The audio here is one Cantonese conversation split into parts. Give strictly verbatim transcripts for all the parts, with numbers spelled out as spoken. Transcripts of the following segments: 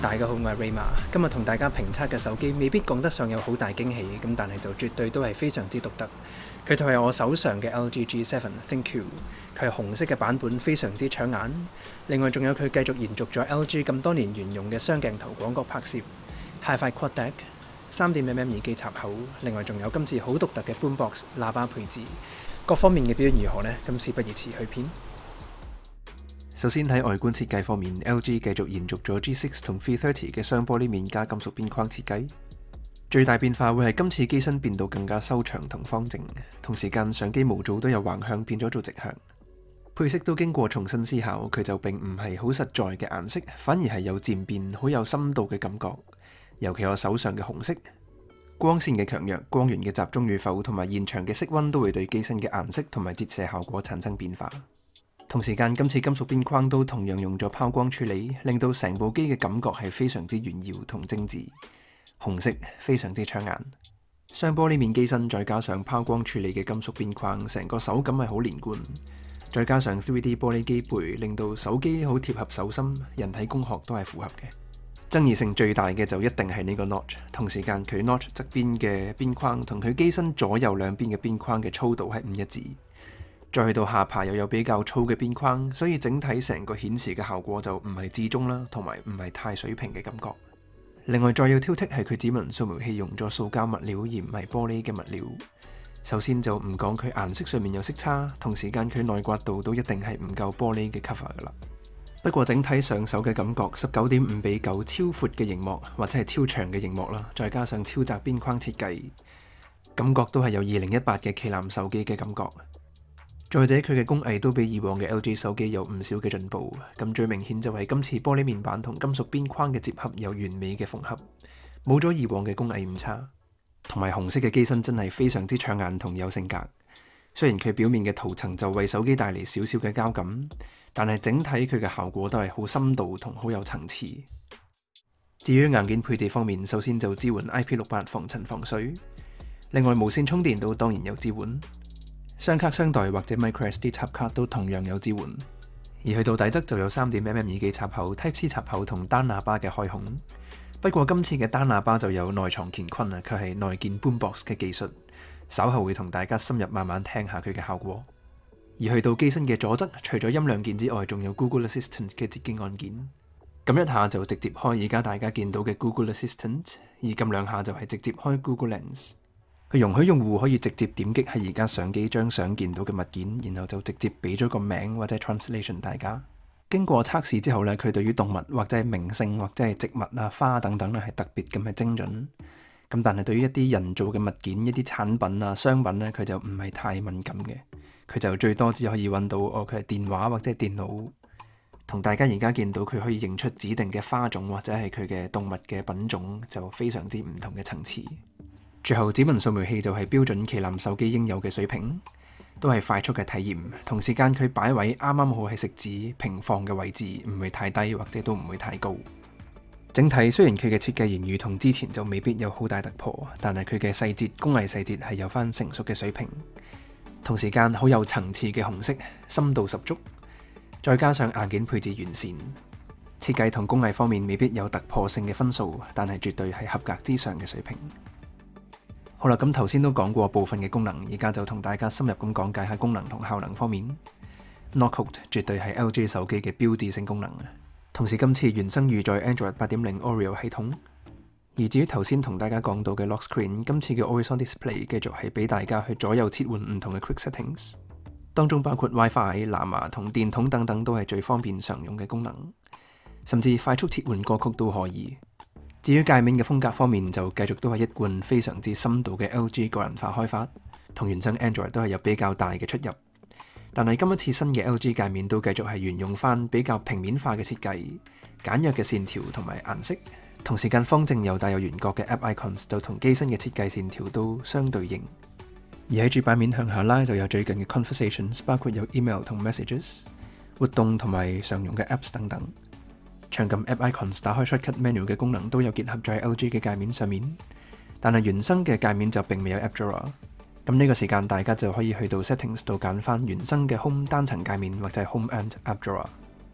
大家好，我係 Rayma。今日同大家評測嘅手機未必講得上有好大驚喜，咁但係就絕對都係非常之獨特。佢就係我手上嘅 L G G 七 ThinQ， 佢係紅色嘅版本，非常之搶眼。另外仲有佢繼續延續咗 L G 咁多年沿用嘅雙鏡頭廣角拍攝 Hi-Fi Quad DeC、三點五 mm 耳機插口，另外仲有今次好獨特嘅 Boombox 喇叭配置。各方面嘅表現如何呢？今次不如遲去片。首先喺外觀設計方面 ，L G 繼續延續咗 G 六同 three thirty 嘅雙玻璃面加金屬邊框設計。最大變化會係今次機身變到更加修長同方正，同時間相機模組都由橫向變咗做直向。配色都經過重新思考，佢就並唔係好實在嘅顏色，反而係有漸變、好有深度嘅感覺。尤其我手上嘅紅色，光線嘅強弱、光源嘅集中與否，同埋現場嘅色溫都會對機身嘅顏色同埋折射效果產生變化。同時間，今次金屬邊框都同樣用咗拋光處理，令到成部機嘅感覺係非常之炫耀同精緻。紅色非常之搶眼，雙玻璃面機身再加上拋光處理嘅金屬邊框，成個手感係好連貫。再加上 three D 玻璃機背，令到手機好貼合手心，人體工學都係符合嘅。爭議性最大嘅就一定係呢個 notch， 同時間佢 notch 側邊嘅邊框同佢機身左右兩邊嘅邊框嘅粗度係唔一致。再去到下巴又有比較粗嘅邊框，所以整體成個顯示嘅效果就唔係至中啦，同埋唔係太水平嘅感覺。另外再要挑剔係佢指紋掃描器用咗塑膠物料而唔係玻璃嘅物料。首先就唔講佢顏色上面有色差，同時間佢內刮度都一定係唔夠玻璃嘅 cover 噶啦。不過整體上手嘅感覺，十九點五比九超闊嘅熒幕或者係超長嘅熒幕啦，再加上超窄邊框設計，感覺都係有二零一八嘅旗艦手機嘅感覺。再者，佢嘅工藝都比以往嘅 L G 手機有唔少嘅進步。咁最明顯就係今次玻璃面板同金屬邊框嘅接合有完美嘅縫合，冇咗以往嘅工藝誤差。同埋紅色嘅機身真係非常之搶眼同有性格。雖然佢表面嘅塗層就為手機帶嚟少少嘅膠感，但係整體佢嘅效果都係好深度同好有層次。至於硬件配置方面，首先就支援 I P 六十八 防塵防水，另外無線充電都當然有支援。雙卡雙待或者 microSD 插卡都同樣有支援，而去到底側就有 三點五 mm 耳機插口、Type C 插口同單喇叭嘅開孔。不過今次嘅單喇叭就有內藏乾坤啊，佢係內建 Boombox 嘅技術，稍後會同大家深入慢慢聽下佢嘅效果。而去到機身嘅左側，除咗音量鍵之外，仲有 Google Assistant 嘅捷徑按鍵，撳一下就直接開而家大家見到嘅 Google Assistant， 而撳兩下就係直接開 Google Lens。佢容許用戶可以直接點擊喺而家相機張相見到嘅物件，然後就直接俾咗個名或者 translation 大家。經過測試之後呢，佢對於動物或者係名勝或者係植物啊、花等等咧係特別咁係精準。咁但係對於一啲人造嘅物件、一啲產品啊、商品呢，佢就唔係太敏感嘅。佢就最多只可以揾到哦，佢係電話或者係電腦。同大家而家見到佢可以認出指定嘅花種或者係佢嘅動物嘅品種，就非常之唔同嘅層次。最後指紋掃描器就係標準旗艦手機應有嘅水平，都係快速嘅體驗。同時間佢擺位啱啱好係食指平放嘅位置，唔會太低或者都唔會太高。整體雖然佢嘅設計言語同之前就未必有好大突破，但係佢嘅細節工藝細節係有翻成熟嘅水平。同時間好有層次嘅紅色，深度十足，再加上硬件配置完善，設計同工藝方面未必有突破性嘅分數，但係絕對係合格之上嘅水平。好啦，咁頭先都講過部分嘅功能，而家就同大家深入咁講解下功能同效能方面。Knock Out 絕對係 L G 手機嘅標誌性功能，同時今次原生預載 Android 八點零 Oreo 系統。而至於頭先同大家講到嘅 Lock Screen， 今次嘅 Always On Display 繼續係俾大家去左右切換唔同嘅 Quick Settings， 當中包括 WiFi、藍牙同電筒等等都係最方便常用嘅功能，甚至快速切換歌曲都可以。至於界面嘅風格方面，就繼續都係一貫非常之深度嘅 L G 個人化開發，同原生 Android 都係有比較大嘅出入。但係今一次新嘅 L G 界面都繼續係沿用翻比較平面化嘅設計，簡約嘅線條同埋顏色，同時間方正又帶有圓角嘅 App Icons 就同機身嘅設計線條都相對應。而喺主版面向下拉就有最近嘅 Conversations， 包括有 Email 同 Messages、活動同埋常用嘅 Apps 等等。長撳 App Icons 打開 Shortcut Menu 嘅功能都有結合在 L G 嘅界面上面，但係原生嘅界面就並未有 App Drawer。咁呢個時間大家就可以去到 Settings 度揀翻原生嘅 Home 單層界面或者係 Home and App Drawer。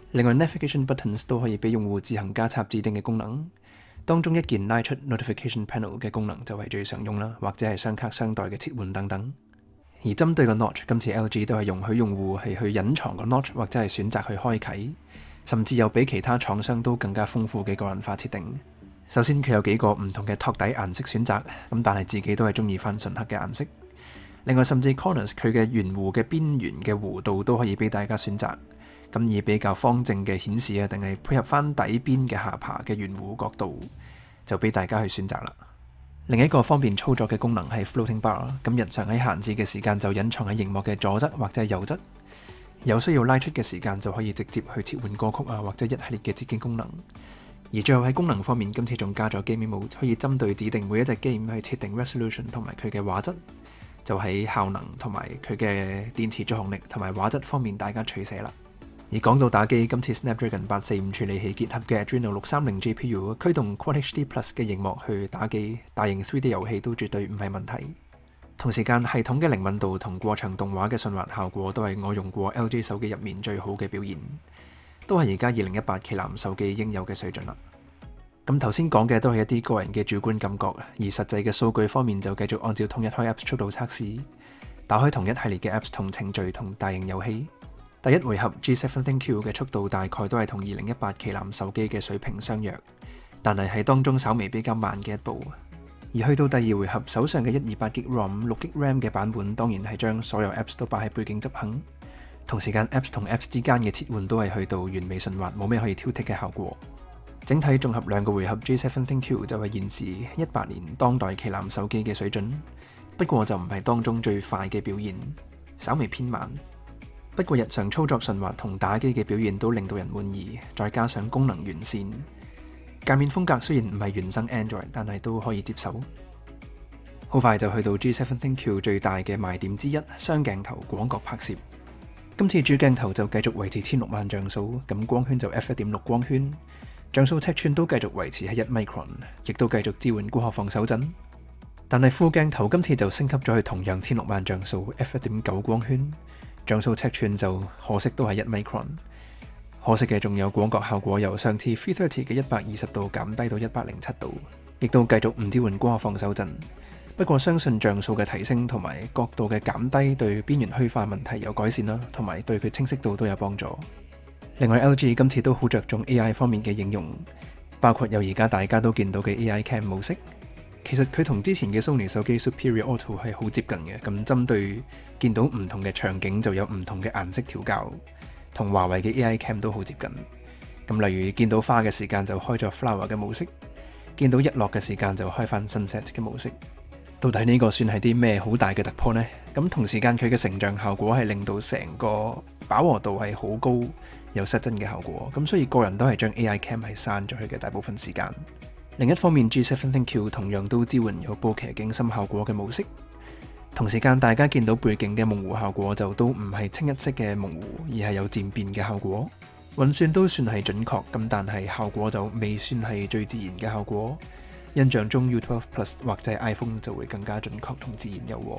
另外 Navigation Buttons 都可以俾用戶自行加插指定嘅功能，當中一鍵拉出 Notification Panel 嘅功能就係最常用啦，或者係雙卡雙待嘅切換等等。而針對個 Notch， 今次 L G 都係容許用戶係去隱藏個 Notch 或者係選擇去開啟，甚至有比其他廠商都更加豐富嘅個人化設定。首先佢有幾個唔同嘅托底顏色選擇，咁但係自己都係中意翻純黑嘅顏色。另外甚至 Corners 佢嘅圓弧嘅邊緣嘅弧度都可以俾大家選擇。咁以比較方正嘅顯示啊，定係配合翻底邊嘅下巴嘅圓弧角度，就俾大家去選擇啦。另一個方便操作嘅功能係 Floating Bar， 咁日常喺閒置嘅時間就隱藏喺熒幕嘅左側或者係右側，有需要拉出嘅時間就可以直接去切換歌曲啊，或者一系列嘅接機功能。而最後喺功能方面，今次仲加咗 Gaming Mode， 可以針對指定每一隻 game 去設定 Resolution 同埋佢嘅畫質，就喺效能同埋佢嘅電池續航力同埋畫質方面大家取捨啦。而講到打機，今次 Snapdragon 八四五處理器結合嘅 Adreno 六三零 G P U 驅動 Quad H D Plus 嘅熒幕去打機，大型 三 D 遊戲都絕對唔係問題。同時間系統嘅靈敏度同過場動畫嘅順滑效果都係我用過 L G 手機入面最好嘅表現，都係而家二零一八旗艦手機應有嘅水準啦。咁頭先講嘅都係一啲個人嘅主觀感覺，而實際嘅數據方面就繼續按照統一開 Apps 速度測試，打開同一系列嘅 Apps 同程序同大型遊戲。第一回合 G 七 ThinQ 嘅速度大概都係同二零一八旗艦手機嘅水平相若，但係喺當中稍微比較慢嘅一步。而去到第二回合，手上嘅一二八 G ROM、六 G RAM 嘅版本當然係將所有 Apps 都擺喺背景執行，同時間 Apps 同 Apps 之間嘅切換都係去到完美順滑，冇咩可以挑剔嘅效果。整體綜合兩個回合 G 七 ThinQ 就係現時一八年當代旗艦手機嘅水準，不過就唔係當中最快嘅表現，稍微偏慢。不過日常操作順滑同打機嘅表現都令到人滿意，再加上功能完善，界面風格雖然唔係原生 Android， 但係都可以接受。好快就去到 G 七 ThinQ 最大嘅賣點之一，雙鏡頭廣角拍攝。今次主鏡頭就繼續維持千六萬像素，咁光圈就 F 一點六 光圈，像素尺寸都繼續維持喺一 micron， 亦都繼續支援光學防手震。但係副鏡頭今次就升級咗去同樣千六萬像素 F 一點九 光圈。像素尺寸就可惜都係一 micron， 可惜嘅仲有廣角效果由上次三百三十嘅一百二十度減低到一百零七度，亦都繼續唔支援光學防手震。不過相信像素嘅提升同埋角度嘅減低對邊緣虛化問題有改善啦，同埋對佢清晰度都有幫助。另外 L G 今次都好着重 A I 方面嘅應用，包括有而家大家都見到嘅 A I Cam 模式。其實佢同之前嘅 Sony 手機 Xperia Auto 係好接近嘅，咁針對見到唔同嘅場景就有唔同嘅顏色調校，同華為嘅 A I Cam 都好接近。咁例如見到花嘅時間就開咗 Flower 嘅模式，見到日落嘅時間就開翻 Sunset 嘅模式。到底呢個算係啲咩好大嘅突破呢？咁同時間佢嘅成像效果係令到成個飽和度係好高，有失真嘅效果。咁所以個人都係將 A I Cam 係刪咗佢嘅大部分時間。另一方面 G 七 ThinQ 同樣都支援有波奇景深效果嘅模式，同時間大家見到背景嘅模糊效果就都唔係清一色嘅模糊，而係有漸變嘅效果。運算都算係準確，咁但係效果就未算係最自然嘅效果。印象中 U 十二 Plus 或者係 iPhone 就會更加準確同自然柔和。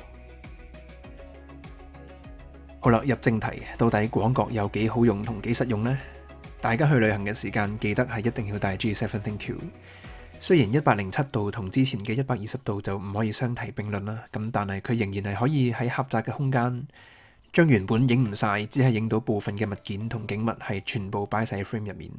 好啦，入正題，到底廣角有幾好用同幾實用呢？大家去旅行嘅時間記得係一定要帶 G 七 ThinQ。雖然一百零七度同之前嘅一百二十度就唔可以相提並論啦，咁但係佢仍然係可以喺狹窄嘅空間，將原本影唔晒，只係影到部分嘅物件同景物係全部擺晒喺 frame 入面。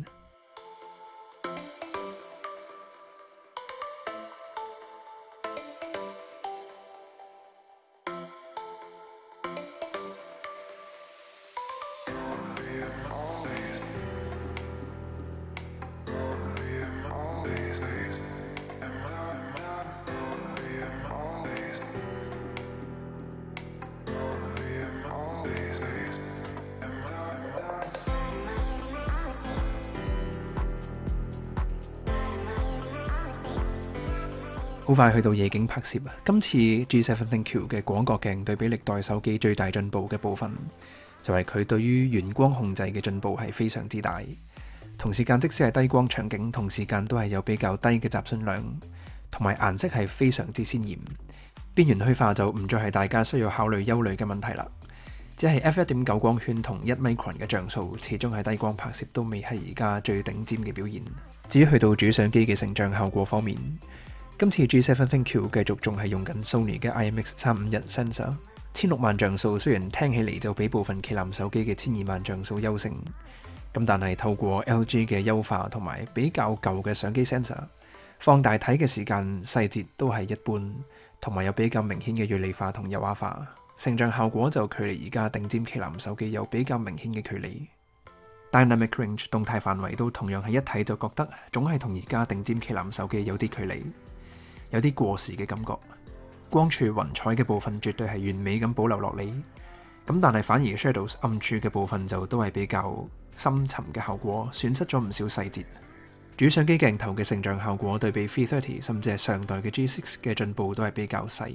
好快去到夜景拍攝啊！今次 G 七 ThinQ 嘅廣角鏡對比歷代手機最大進步嘅部分，就係佢對於遠光控制嘅進步係非常之大。同時間即使係低光場景，同時間都係有比較低嘅雜訊量，同埋顏色係非常之鮮豔。邊緣虛化就唔再係大家需要考慮憂慮嘅問題啦。 只係 F 一點九 光圈同一 micron 嘅像素，始終喺低光拍攝都未係而家最頂尖嘅表現。至於去到主相機嘅成像效果方面，今次 G 七 ThinQ 繼續仲係用緊 Sony 嘅 I M X 三五一 sensor， 千六萬像素雖然聽起嚟就比部分旗艦手機嘅千二萬像素優勝，咁但係透過 L G 嘅優化同埋比較舊嘅相機 sensor， 放大睇嘅時間細節都係一般，同埋有比較明顯嘅銳利化同柔畫化。成像效果就距離而家頂尖旗艦手機有比較明顯嘅距離。Dynamic Range 動態範圍都同樣係一睇就覺得總係同而家頂尖旗艦手機有啲距離，有啲過時嘅感覺。光柱雲彩嘅部分絕對係完美咁保留落嚟，咁但係反而 Shadows 暗處嘅部分就都係比較深沉嘅效果，損失咗唔少細節。主相機鏡頭嘅成像效果對比三三零甚至係上代嘅 G 六嘅進步都係比較細。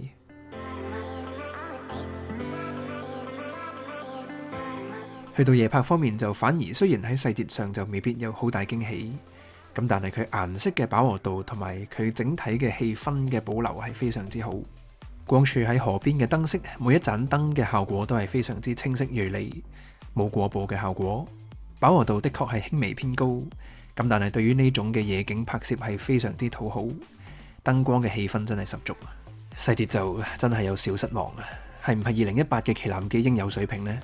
去到夜拍方面就反而雖然喺細節上就未必有好大驚喜，咁但係佢顏色嘅飽和度同埋佢整體嘅氣氛嘅保留係非常之好。光柱喺河邊嘅燈飾，每一盞燈嘅效果都係非常之清晰銳利，冇過曝嘅效果，飽和度的確係輕微偏高，咁但係對於呢種嘅夜景拍攝係非常之討好，燈光嘅氣氛真係十足。細節就真係有少失望啊，係唔係二零一八嘅旗艦機應有水平呢？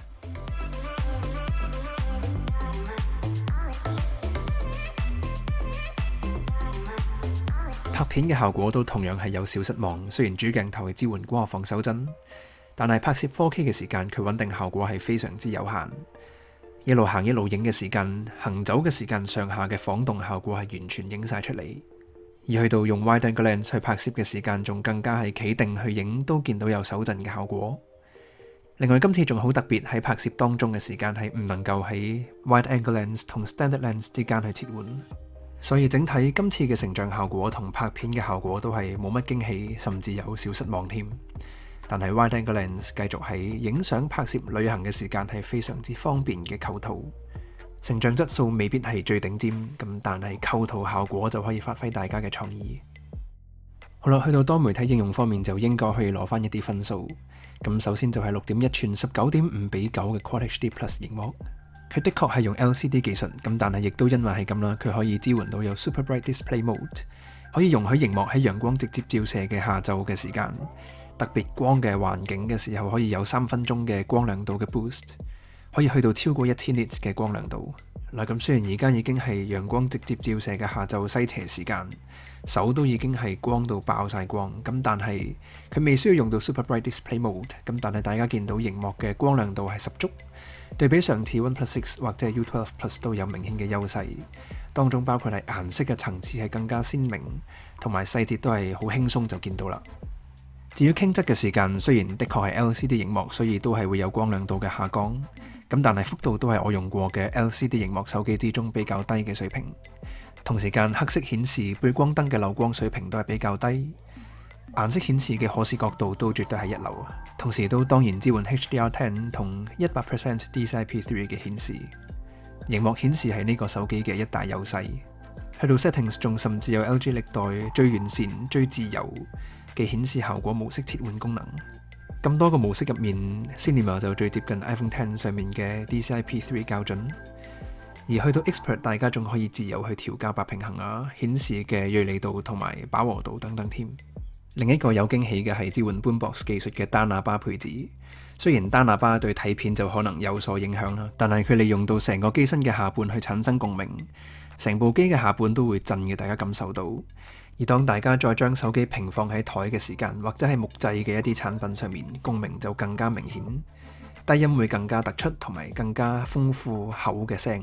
拍片嘅效果都同樣係有少失望，雖然主鏡頭係支援光學防手震，但係拍攝 四 K 嘅時間佢穩定效果係非常之有限。一路行一路影嘅時間，行走嘅時間上下嘅晃動效果係完全影晒出嚟，而去到用 Wide Angle Lens 去拍攝嘅時間，仲更加係企定去影都見到有手震嘅效果。另外今次仲好特別，喺拍攝當中嘅時間係唔能夠喺 Wide Angle Lens 同 Standard Lens 之間去切換。所以整體今次嘅成像效果同拍片嘅效果都係冇乜驚喜，甚至有少失望添。但係 Wide Angle Lens 繼續喺影相拍攝旅行嘅時間係非常之方便嘅構圖，成像質素未必係最頂尖，咁但係構圖效果就可以發揮大家嘅創意。好啦，去到多媒體應用方面就應該可以攞翻一啲分數。咁首先就係六點一寸十九點五比九嘅 Quad H D Plus 螢幕。佢的確係用 L C D 技術，咁但係亦都因為係咁啦，佢可以支援到有 Super Bright Display Mode， 可以容許熒幕喺陽光直接照射嘅下晝嘅時間，特別光嘅環境嘅時候，可以有三分鐘嘅光亮度嘅 boost， 可以去到超過一千 nits 嘅光亮度。嗱，咁雖然而家已經係陽光直接照射嘅下晝西斜時間，手都已經係光到爆晒光，咁但係佢未需要用到 Super Bright Display Mode， 咁但係大家見到熒幕嘅光亮度係十足，對比上次 OnePlus 六或者 U 十二 Plus 都有明顯嘅優勢，當中包括係顏色嘅層次係更加鮮明，同埋細節都係好輕鬆就見到啦。至於傾側嘅時間，雖然的確係 L C D 熒幕，所以都係會有光亮度嘅下降，咁但係幅度都係我用過嘅 L C D 熒幕手機之中比較低嘅水平。同時間黑色顯示背光燈嘅漏光水平都係比較低，顏色顯示嘅可視角度都絕對係一流，同時都當然支援 H D R 十同一百 percent D C I P 三嘅顯示。熒幕顯示係呢個手機嘅一大優勢。去到 Settings 仲甚至有 L G 歷代最完善、最自由嘅顯示效果模式切換功能。咁多個模式入面 ，Cinema 就最接近 iPhone X 上面嘅 D C I P 三校準。而去到 Expert， 大家仲可以自由去調校白平衡啊、顯示嘅銳利度同埋飽和度等等添。另一個有驚喜嘅係支援 Boombox 技術嘅單喇叭配置。雖然單喇叭對睇片就可能有所影響啦，但係佢利用到成個機身嘅下半去產生共鳴，成部機嘅下半都會震嘅，大家感受到。而當大家再將手機平放喺台嘅時間，或者係木製嘅一啲產品上面，共鳴就更加明顯，低音會更加突出，同埋更加豐富厚嘅聲。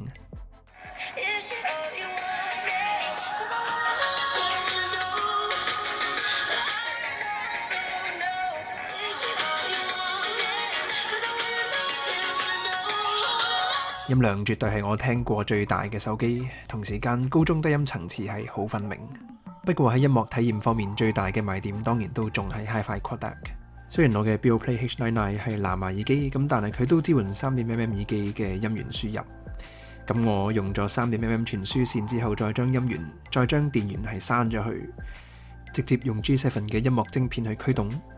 音量絕對係我聽過最大嘅手機，同時間高中低音層次係好分明。不過喺音樂體驗方面，最大嘅賣點當然都仲係 Hi-Fi Codec。雖然我嘅 Beoplay H 九十九 係藍牙耳機，咁但係佢都支援 三點五 mm 耳機嘅音源輸入。咁我用咗 三點五 mm 傳輸線之後，再將音源、再將電源係刪咗去，直接用 G 七嘅音樂晶片去驅動。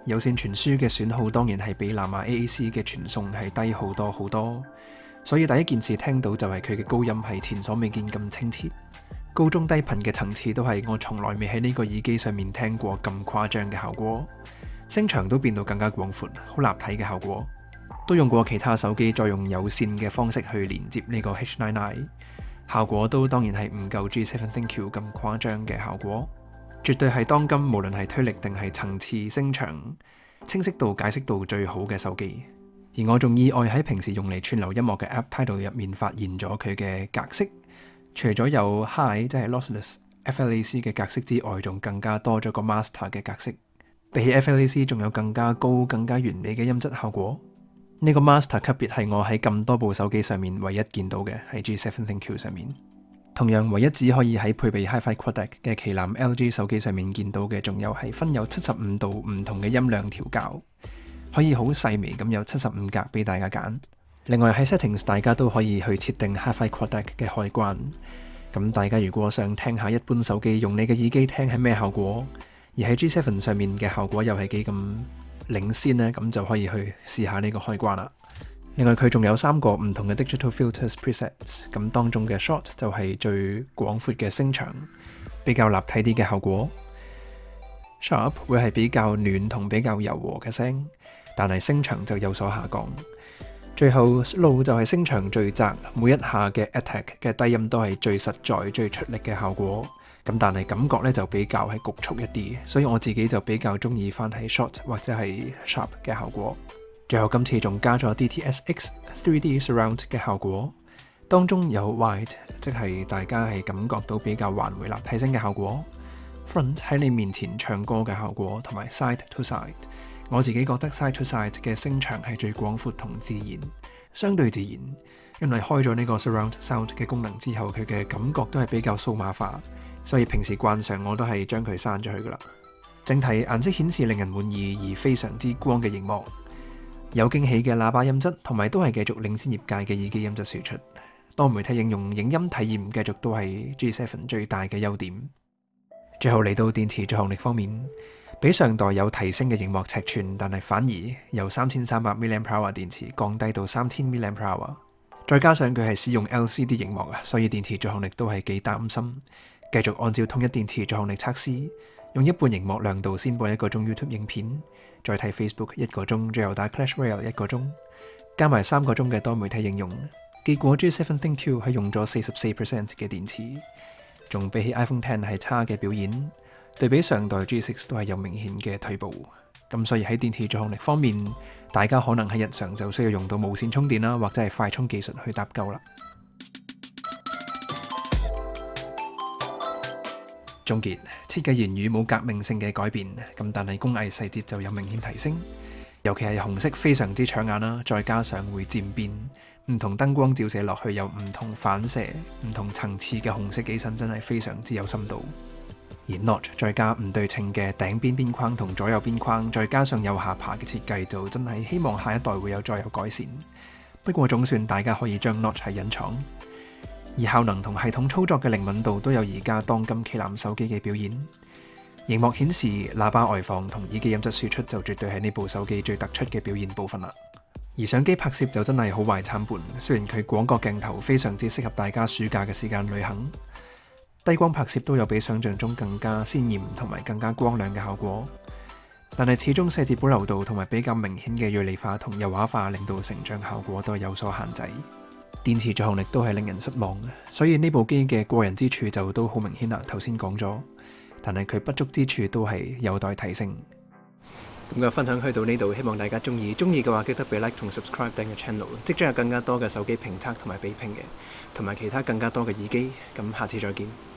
有線傳輸嘅損耗當然係比藍牙 A A C 嘅傳送係低好多好多，所以第一件事聽到就係佢嘅高音係前所未見咁清澈，高中低頻嘅層次都係我從來未喺呢個耳機上面聽過咁誇張嘅效果，聲場都變到更加廣闊，好立體嘅效果。都用過其他手機再用有線嘅方式去連接呢個 H 九十，效果都當然係唔夠 G 七 ThinQ 咁誇張嘅效果，絕對係當今無論係推力定係層次、聲場、清晰度、解釋度最好嘅手機。而我仲意外喺平時用嚟串流音樂嘅 App Tidal 入面發現咗佢嘅格式，除咗有 High 即係 Lossless F L A C 嘅格式之外，仲更加多咗個 Master 嘅格式，比起 F L A C 仲有更加高、更加完美嘅音質效果。呢個 Master 級別係我喺咁多部手機上面唯一見到嘅，喺 G 七 ThinQ 上面。同樣唯一只可以喺配備 Hi-Fi Codec 嘅旗艦 L G 手機上面見到嘅，仲有係分有七十五度唔同嘅音量調校，可以好細微咁有七十五格俾大家揀。另外喺 Settings 大家都可以去設定 Hi-Fi Codec 嘅開關。咁大家如果想聽下一般手機用你嘅耳機聽係咩效果，而喺 G 七 上面嘅效果又係幾咁領先呢，咁就可以去試下呢個開關啦。另外佢仲有三個唔同嘅 Digital Filters Presets， 咁當中嘅 Short 就係最廣闊嘅聲場，比較立體啲嘅效果。Sharp 會係比較暖同比較柔和嘅聲，但係聲場就有所下降。最後 Slow 就係聲場最窄，每一下嘅 Attack 嘅低音都係最實在、最出力嘅效果。咁但係感覺咧就比較係局促一啲，所以我自己就比較中意翻喺 Short 或者係 Sharp 嘅效果。最後今次仲加咗 D T S X 三 D Surround 嘅效果，當中有 Wide， 即係大家係感覺到比較環迴立體聲嘅效果， Front 喺你面前唱歌嘅效果，同埋 Side to Side。我自己覺得 Side to Side 嘅聲場係最廣闊同自然，相對自然，因為開咗呢個 Surround Sound 嘅功能之後，佢嘅感覺都係比較數碼化。所以平時慣常我都係將佢刪咗佢噶啦。整體顏色顯示令人滿意，而非常之光嘅熒幕，有驚喜嘅喇叭音質，同埋都係繼續領先業界嘅耳機音質輸出。多媒體應用影音體驗繼續都係 G 七 最大嘅優點。最後嚟到電池續航力方面，比上代有提升嘅熒幕尺寸，但係反而由三千三百 milliamp hour 電池降低到三千 milliamp hour， 再加上佢係使用 L C D 熒幕啊，所以電池續航力都係幾擔心。繼續按照統一電池續航力測試，用一半熒幕亮度先播一個鐘 YouTube 影片，再睇 Facebook 一個鐘，最後打 Clash Royale 一個鐘，加埋三個鐘嘅多媒體應用，結果 G 七 ThinQ 係用咗四十四 percent 嘅電池，仲比起 iPhone X 係差嘅表現，對比上代 G 六都係有明顯嘅退步。咁所以喺電池續航力方面，大家可能喺日常就需要用到無線充電啦，或者係快充技術去搭救啦。總結，設計言語冇革命性嘅改變，咁但係工藝細節就有明顯提升，尤其係紅色非常之搶眼啦，再加上會漸變，唔同燈光照射落去有唔同反射、唔同層次嘅紅色機身，真係非常之有深度。而 Notch 再加唔對稱嘅頂邊邊框同左右邊框，再加上有下巴嘅設計，就真係希望下一代會有再有改善。不過總算大家可以將 Notch 係隱藏。而效能同系統操作嘅靈敏度都有而家當今旗艦手機嘅表現。熒幕顯示、喇叭外放同耳機音質輸出就絕對係呢部手機最突出嘅表現部分啦。而相機拍攝就真係好壞參半，雖然佢廣角鏡頭非常之適合大家暑假嘅時間旅行，低光拍攝都有比想象中更加鮮豔同埋更加光亮嘅效果，但係始終細節保留度同埋比較明顯嘅銳利化同油畫化，令到成像效果都有所限制。電池續航力都係令人失望嘅，所以呢部機嘅過人之處就都好明顯啦。頭先講咗，但係佢不足之處都係有待提升。咁嘅分享去到呢度，希望大家中意。中意嘅話記得俾 like 同 subscribe 訂閱 channel， 即將有更加多嘅手機評測同埋比拼嘅，同埋其他更加多嘅耳機。咁下次再見。